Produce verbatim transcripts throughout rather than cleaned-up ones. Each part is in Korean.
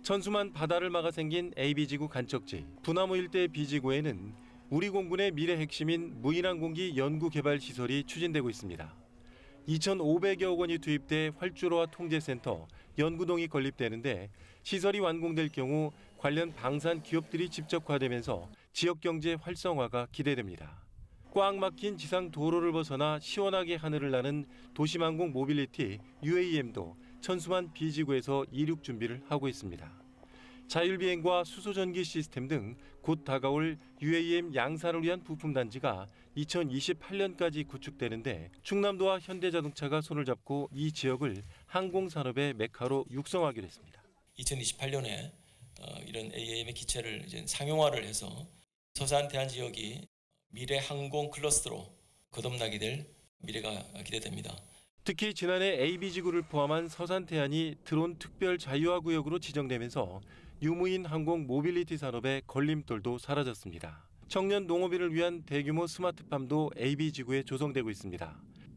천수만 바다를 막아 생긴 에이비지구 간척지 부나무 일대 B지구에는 우리 공군의 미래 핵심인 무인항공기 연구개발시설이 추진되고 있습니다. 이천오백여억 원이 투입돼 활주로와 통제센터, 연구동이 건립되는데 시설이 완공될 경우 관련 방산 기업들이 집적화되면서 지역경제 활성화가 기대됩니다. 꽉 막힌 지상 도로를 벗어나 시원하게 하늘을 나는 도심항공 모빌리티 유에이엠도 천수만 B지구에서 이륙 준비를 하고 있습니다. 자율비행과 수소전기 시스템 등 곧 다가올 유에이엠 양산을 위한 부품단지가 이천이십팔 년까지 구축되는데 충남도와 현대자동차가 손을 잡고 이 지역을 항공산업의 메카로 육성하기로 했습니다. 이천이십팔 년에 이런 에이엠의 기체를 이제 상용화를 해서 서산 대한 지역이 미래 항공 클러스터로 거듭나게 될 미래가 기대됩니다. 특히 지난해 에이비지구를 포함한 서산 태안이 드론 특별 자유화 구역으로 지정되면서 유무인 항공 모빌리티 산업의 걸림돌도 사라졌습니다. 청년 농업인을 위한 대규모 스마트팜도 에이비지구에 조성되고 있습니다.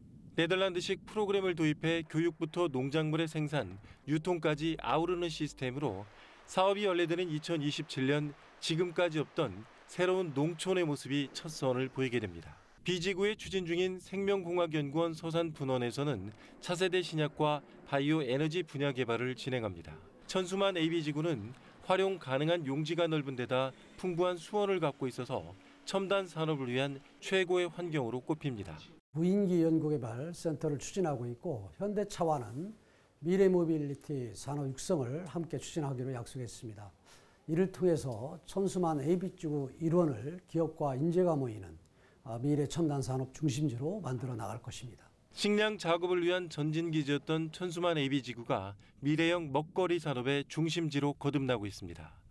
네덜란드식 프로그램을 도입해 교육부터 농작물의 생산, 유통까지 아우르는 시스템으로 사업이 연례되는 이천이십칠 년 지금까지 없던 새로운 농촌의 모습이 첫 선을 보이게 됩니다. B지구에 추진 중인 생명공학연구원 서산분원에서는 차세대 신약과 바이오 에너지 분야 개발을 진행합니다. 천수만 에이비지구는 활용 가능한 용지가 넓은 데다 풍부한 수원을 갖고 있어서 첨단 산업을 위한 최고의 환경으로 꼽힙니다. 무인기 연구개발 센터를 추진하고 있고 현대차와는 미래 모빌리티 산업 육성을 함께 추진하기로 약속했습니다. 이를 통해서 천수만 에이비지구 일원을 기업과 인재가 모이는 미래 첨단 산업 중심지로 만들어 나갈 것입니다. 식량 작업을 위한 전진기지였던 천수만 에이비지구가 미래형 먹거리 산업의 중심지로 거듭나고 있습니다.